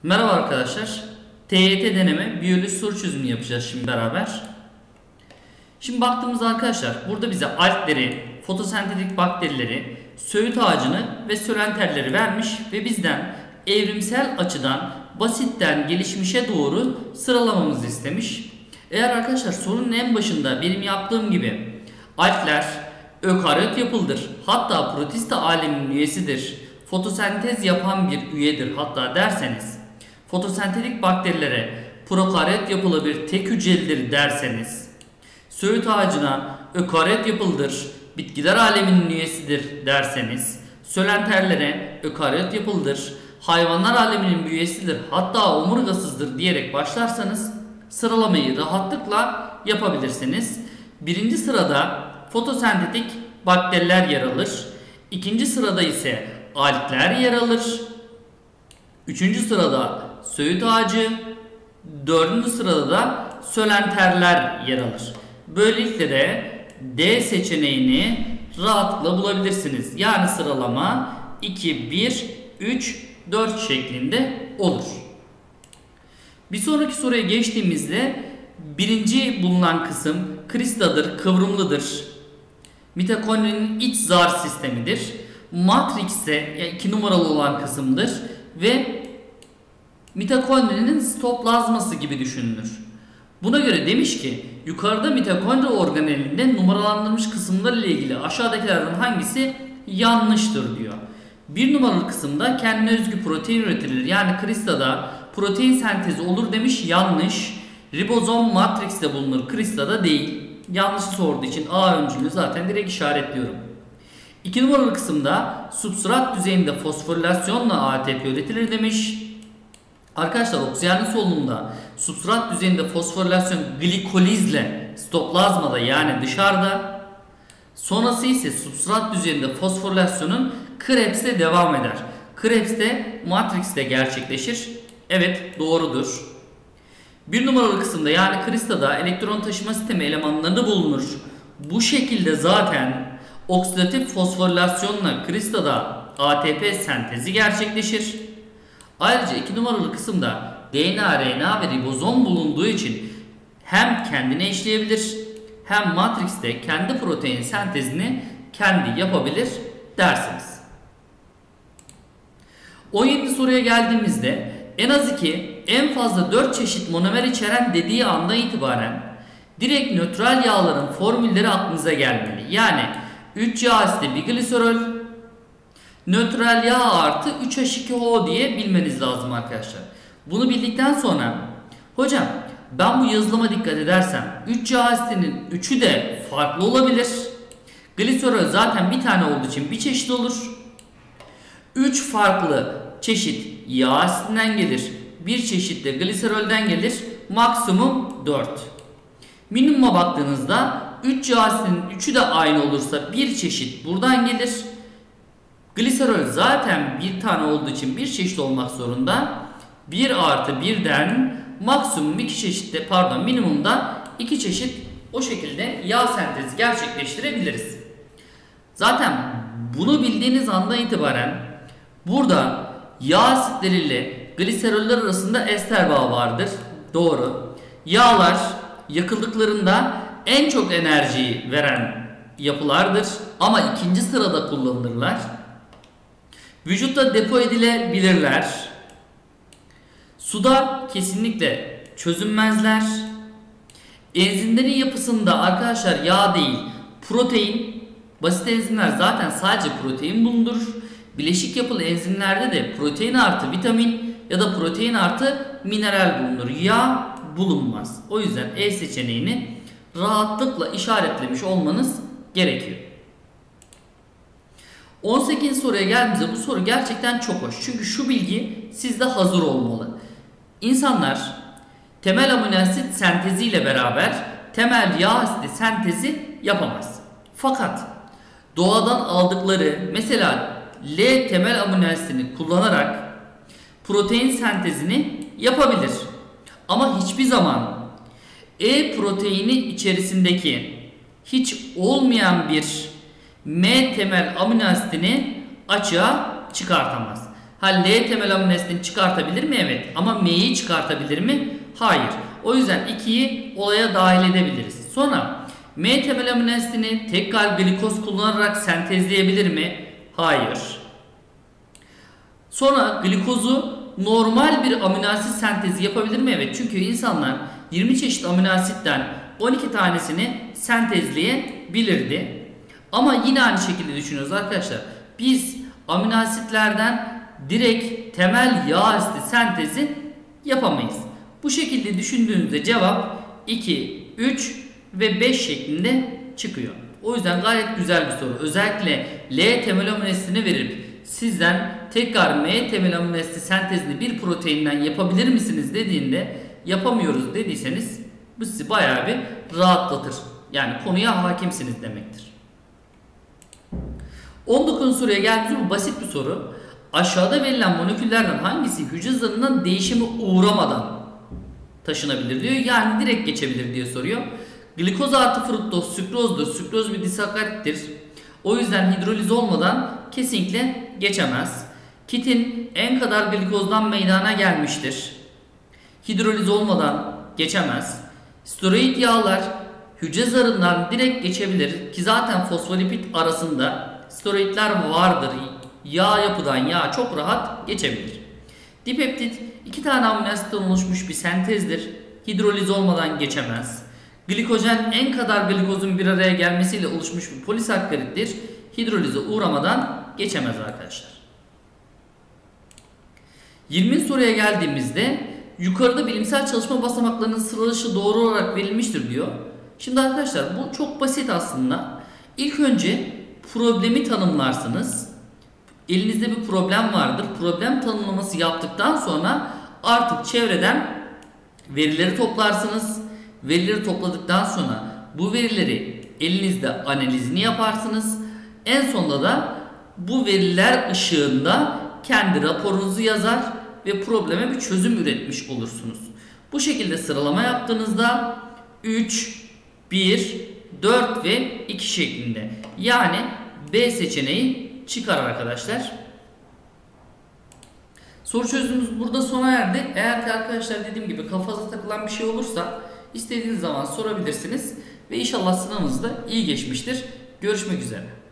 Merhaba arkadaşlar. TYT deneme biyoloji soru çözümü yapacağız şimdi beraber. Şimdi baktığımızda arkadaşlar burada bize algleri, fotosentetik bakterileri, söğüt ağacını ve sölenterleri vermiş ve bizden evrimsel açıdan basitten gelişmişe doğru sıralamamızı istemiş. Eğer arkadaşlar sorunun en başında benim yaptığım gibi algler ökaryot yapılıdır, hatta protista aleminin üyesidir, fotosentez yapan bir üyedir hatta derseniz, fotosentetik bakterilere prokaryot yapılı bir tek hücrelidir derseniz, söğüt ağacına ökaryot yapılıdır, bitkiler aleminin üyesidir derseniz, sölenterlere ökaryot yapılıdır, hayvanlar aleminin bir üyesidir hatta omurgasızdır diyerek başlarsanız sıralamayı rahatlıkla yapabilirsiniz. Birinci sırada fotosentetik bakteriler yer alır. İkinci sırada ise algler yer alır. Üçüncü sırada söğüt ağacı. Dördüncü sırada da sölenterler yer alır. Böylelikle de D seçeneğini rahatlıkla bulabilirsiniz. Yani sıralama 2, 1, 3, 4 şeklinde olur. Bir sonraki soruya geçtiğimizde birinci bulunan kısım kristadır, kıvrımlıdır. Mitokondrinin iç zar sistemidir. Matrix ise 2 numaralı olan kısımdır ve mitokondrinin sitoplazması gibi düşünülür. Buna göre demiş ki yukarıda mitokondri organelinde numaralandırılmış kısımlar ile ilgili aşağıdakilerden hangisi yanlıştır diyor. Bir numaralı kısımda kendine özgü protein üretilir. Yani kristada protein sentezi olur demiş, yanlış. Ribozom matrixte bulunur, kristada değil. Yanlış sorduğu için A öncülünü zaten direkt işaretliyorum. 2 numaralı kısımda substrat düzeyinde fosforilasyonla ATP üretilir demiş. Arkadaşlar oksijenli solunumda substrat düzeyinde fosforilasyon glikolizle sitoplazmada yani dışarıda. Sonrası ise substrat düzeyinde fosforilasyonun Krebs'te devam eder. Krebs'te matrixte gerçekleşir. Evet, doğrudur. Bir numaralı kısımda yani kristada elektron taşıma sistemi elemanları bulunur. Bu şekilde zaten oksidatif fosforilasyonla kristada ATP sentezi gerçekleşir. Ayrıca 2 numaralı kısımda DNA, RNA ve ribozom bulunduğu için hem kendine işleyebilir hem matrixte kendi protein sentezini kendi yapabilir dersiniz. 17. soruya geldiğimizde en az 2, en fazla 4 çeşit monomer içeren dediği andan itibaren direkt nötral yağların formülleri aklınıza gelmeli. Yani 3 yağ asidi bir gliserol, nötral yağ artı 3H2O diye bilmeniz lazım arkadaşlar. Bunu bildikten sonra hocam ben bu yazılıma dikkat edersem 3 yağ asidinin 3'ü de farklı olabilir. Gliserol zaten bir tane olduğu için bir çeşit olur. 3 farklı çeşit yağ asidinden gelir. Bir çeşit de gliserolden gelir. Maksimum 4. Minimuma baktığınızda 3 yağ asidinin 3'ü de aynı olursa bir çeşit buradan gelir. Gliserol zaten bir tane olduğu için bir çeşit olmak zorunda. 1 artı 1'den maksimum 2 çeşitte minimumda 2 çeşit o şekilde yağ sentezi gerçekleştirebiliriz. Zaten bunu bildiğiniz andan itibaren burada yağ asitleriyle gliseroller arasında ester bağı vardır. Doğru. Yağlar yakıldıklarında en çok enerjiyi veren yapılardır ama ikinci sırada kullanılırlar. Vücutta depo edilebilirler. Suda kesinlikle çözünmezler. Enzimlerin yapısında arkadaşlar yağ değil, protein, basit enzimler zaten sadece protein bulundurur. Bileşik yapılı enzimlerde de protein artı vitamin ya da protein artı mineral bulunur. Yağ bulunmaz. O yüzden E seçeneğini rahatlıkla işaretlemiş olmanız gerekiyor. 18. soruya geldiğimizde bu soru gerçekten çok hoş. Çünkü şu bilgi sizde hazır olmalı. İnsanlar temel amino asit senteziyle beraber temel yağ asidi sentezi yapamaz. Fakat doğadan aldıkları mesela L temel amino asidini kullanarak protein sentezini yapabilir. Ama hiçbir zaman E proteini içerisindeki hiç olmayan bir M temel amino asidini açığa çıkartamaz. Ha, L temel amino asidini çıkartabilir mi? Evet. Ama M'yi çıkartabilir mi? Hayır. O yüzden 2'yi olaya dahil edebiliriz. Sonra M temel amino asidini tekrar glikoz kullanarak sentezleyebilir mi? Hayır. Sonra glikozu normal bir amino asit sentezi yapabilir mi? Evet. Çünkü insanlar 20 çeşit amino asitten 12 tanesini sentezleyebilirdi. Ama yine aynı şekilde düşünüyoruz arkadaşlar. Biz amino asitlerden direkt temel yağ asidi sentezi yapamayız. Bu şekilde düşündüğünüzde cevap 2, 3 ve 5 şeklinde çıkıyor. O yüzden gayet güzel bir soru. Özellikle L temel amino asidini verip sizden tekrar M temel amino asit sentezini bir proteinden yapabilir misiniz dediğinde yapamıyoruz dediyseniz bu sizi bayağı bir rahatlatır. Yani konuya hakimsiniz demektir. 19. soruya geldiğimizde bu basit bir soru. Aşağıda verilen moleküllerden hangisi hücre zarından değişime uğramadan taşınabilir diyor. Yani direkt geçebilir diye soruyor. Glikoz artı fruktoz sükrozdur. Sükroz bir disakarittir. O yüzden hidroliz olmadan kesinlikle geçemez. Kitin en kadar glikozdan meydana gelmiştir. Hidroliz olmadan geçemez. Steroid yağlar hücre zarından direkt geçebilir ki zaten fosfolipid arasında steroidler vardır. Yağ yapıdan yağ çok rahat geçebilir. Dipeptit 2 tane amino asitten oluşmuş bir sentezdir. Hidroliz olmadan geçemez. Glikojen en kadar glikozun bir araya gelmesiyle oluşmuş bir polisakkarittir. Hidrolize uğramadan geçemez arkadaşlar. 20. soruya geldiğimizde yukarıda bilimsel çalışma basamaklarının sıralışı doğru olarak verilmiştir diyor. Şimdi arkadaşlar bu çok basit aslında. İlk önce problemi tanımlarsınız. Elinizde bir problem vardır. Problem tanımlaması yaptıktan sonra artık çevreden verileri toplarsınız. Verileri topladıktan sonra bu verileri elinizde analizini yaparsınız. En sonunda da bu veriler ışığında kendi raporunuzu yazar ve probleme bir çözüm üretmiş olursunuz. Bu şekilde sıralama yaptığınızda 3, 1, 4 ve 2 şeklinde. Yani B seçeneği çıkar arkadaşlar. Soru çözümümüz burada sona erdi. Eğer ki arkadaşlar dediğim gibi kafanıza takılan bir şey olursa istediğiniz zaman sorabilirsiniz. Ve inşallah sınavınız da iyi geçmiştir. Görüşmek üzere.